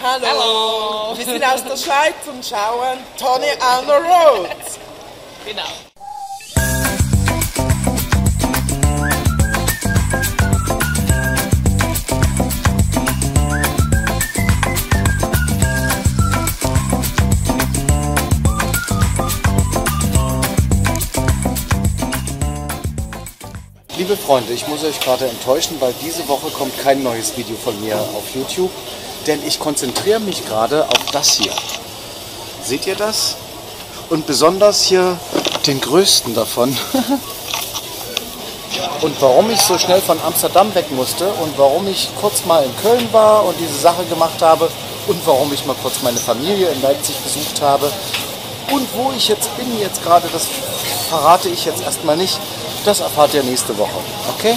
Hallo. Hallo. Wir sind aus der Schweiz und schauen Tony on the Road. Genau. Liebe Freunde, ich muss euch gerade enttäuschen, weil diese Woche kommt kein neues Video von mir auf YouTube, denn ich konzentriere mich gerade auf das hier. Seht ihr das? Und besonders hier den größten davon. Und warum ich so schnell von Amsterdam weg musste und warum ich kurz mal in Köln war und diese Sache gemacht habe und warum ich mal kurz meine Familie in Leipzig besucht habe und wo ich jetzt bin jetzt gerade, das verrate ich jetzt erstmal nicht. Das erfahrt ihr nächste Woche, okay?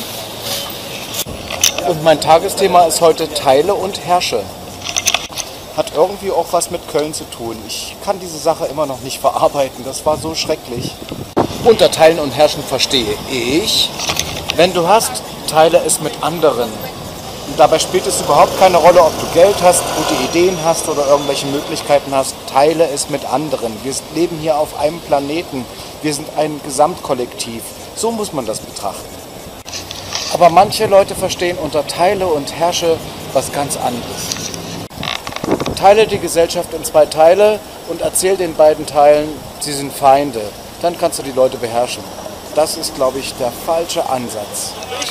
Und mein Tagesthema ist heute Teile und Herrsche. Hat irgendwie auch was mit Köln zu tun. Ich kann diese Sache immer noch nicht verarbeiten, das war so schrecklich. Unter Teilen und Herrschen verstehe ich, wenn du hast, teile es mit anderen. Und dabei spielt es überhaupt keine Rolle, ob du Geld hast, gute Ideen hast oder irgendwelche Möglichkeiten hast. Teile es mit anderen. Wir leben hier auf einem Planeten. Wir sind ein Gesamtkollektiv. So muss man das betrachten. Aber manche Leute verstehen unter Teile und Herrsche was ganz anderes. Teile die Gesellschaft in 2 Teile und erzähl den beiden Teilen, sie sind Feinde. Dann kannst du die Leute beherrschen. Das ist, glaube ich, der falsche Ansatz.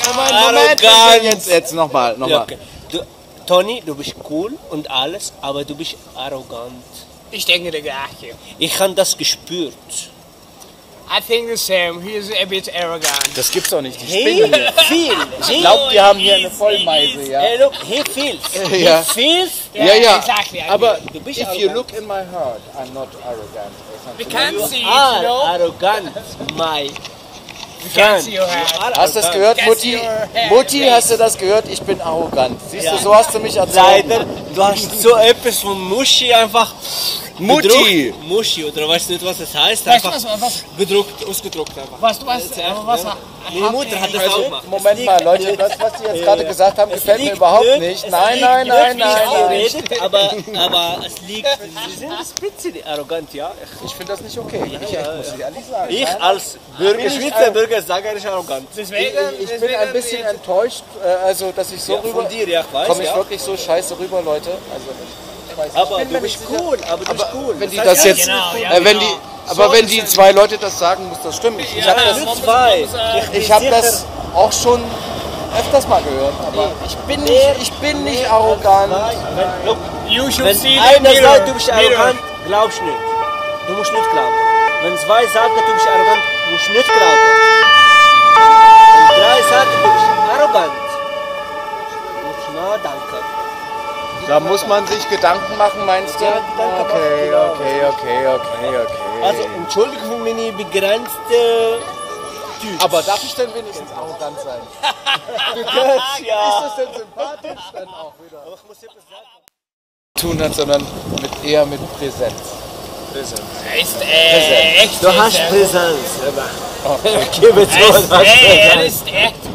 Moment, Jetzt nochmal. Ja, okay. Tony, du bist cool und alles, aber du bist arrogant. Ich denke der gleiche. Ich habe das gespürt. I think the same. He is a bit arrogant. Das gibt's doch nicht, die spinnen hier. Feel. Ich glaube, die haben hier eine Vollmeise, ja. Hey, look, he feels. Ja. He feels. Ja. Exactly. Aber Du bist if you arrogant. look in my heart, I'm not arrogant. We can't see it, Are you know. arrogant, my We can't see your head. Hast du das gehört, Yes, Mutti? your hair. Mutti, hast du das gehört? Ich bin arrogant. Siehst du, Ja. so hast du mich erzählt. Leider, du hast so etwas von Muschi einfach. Mutti! Gedruckt. Muschi, oder weißt du nicht, was das heißt? Weißt du Einfach was? gedruckt, ausgedruckt einfach. Was du weißt, aber was? Meine Mutter hat das auch gemacht. Moment mal, Leute, das, was Sie jetzt gerade gesagt haben, gefällt mir überhaupt nicht. Nein. Aber es liegt. Sie sind ein bisschen arrogant, ja. Ich finde das nicht okay. Ich muss ehrlich sagen. Ich als Schweizer Bürger sage, er ist arrogant. Deswegen, Ich bin ein bisschen enttäuscht, also dass ich so rüber... Von dir, ja, ich weiß, Komme ich ja. wirklich so scheiße rüber, Leute? Also, ich weiß nicht. Aber Ich bin du mir bist nicht sicher. cool, aber du bist cool. Wenn die das jetzt, wenn die, aber wenn die 2 Leute das sagen, muss das stimmen. Ich habe das, Nur 2. ich hab das auch schon öfters mal gehört, aber ich bin nicht arrogant. you should Wenn see the einer mirror. sagt, du bist arrogant, glaubst nicht. Du musst nicht glauben. Wenn 2 sagen, du bist arrogant, musst nicht glauben. Wenn 3 sagen, du bist arrogant, musst du nachdenken. Da muss man sich Gedanken machen, meinst du? Ja, Gedanken machen, genau. Okay. Also, Entschuldigung für meine begrenzte Typ. Aber darf ich denn wenigstens arrogant sein? ja. Ist das denn sympathisch dann auch wieder? Ich muss etwas sagen. Tun hat, sondern eher mit Präsenz. Ist echt. Du hast Präsenz. Okay. Gib es Er ist echt